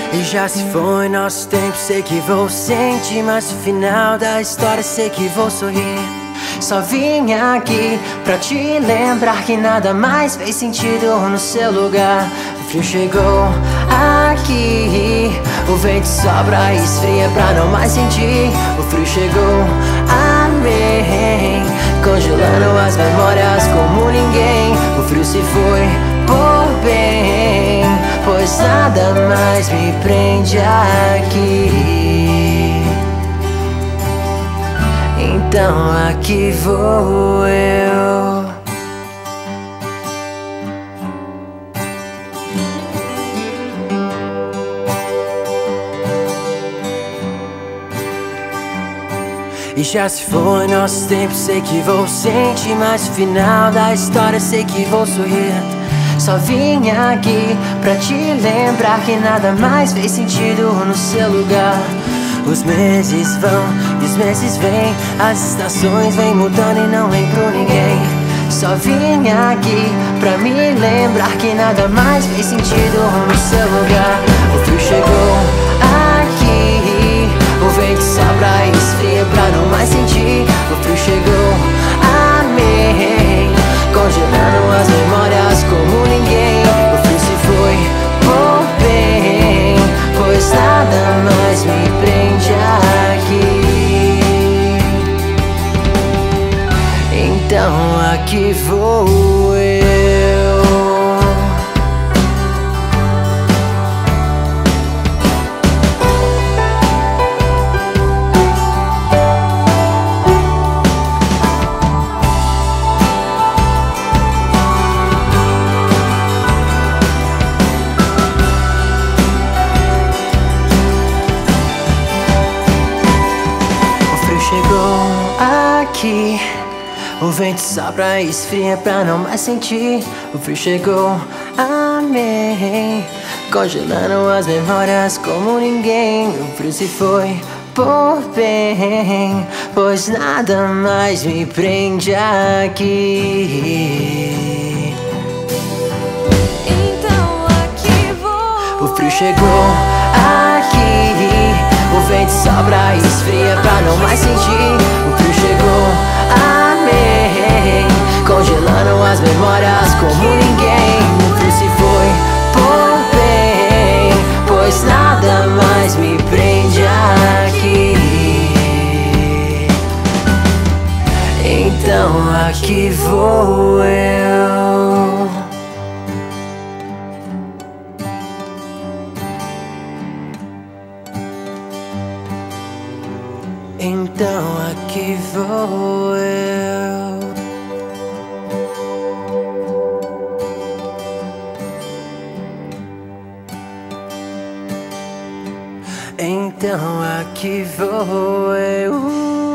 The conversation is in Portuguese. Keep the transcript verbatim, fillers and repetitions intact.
E já se foi nosso tempo, sei que vou sentir, mas no final da história sei que vou sorrir. Só vim aqui pra te lembrar que nada mais fez sentido no seu lugar. O frio chegou aqui, o vento sopra e esfria pra não mais sentir. O frio chegou, amém, congelando as memórias como ninguém. O frio se foi por bem, pois nada mais me prende aqui. Então aqui vou eu. E já se foi nosso tempo, sei que vou sentir, mas no final da história sei que vou sorrir. Só vim aqui pra te lembrar que nada mais fez sentido no seu lugar. Os meses vão e os meses vêm, as estações vêm mudando e não lembro ninguém. Só vim aqui pra me lembrar que nada mais fez sentido no seu lugar. O frio chegou aqui, o vento sopra e esfria pra não mais sentir. O frio chegou, amém, congelando as memórias como ninguém. O frio se foi por bem, pois nada mais me prende aqui. Então aqui vou eu. Chegou aqui, o vento sopra e esfria pra não mais sentir. O frio chegou, amém, congelando as memórias como ninguém. O frio se foi por bem, pois nada mais me prende aqui. Então aqui vou. O frio chegou aqui, o vento sopra e esfria pra não mais sentir. O frio chegou, amém, congelando as memórias como ninguém. O frio se foi por bem, pois nada mais me prende aqui. Então aqui vou eu. Então aqui vou eu. Então aqui vou eu.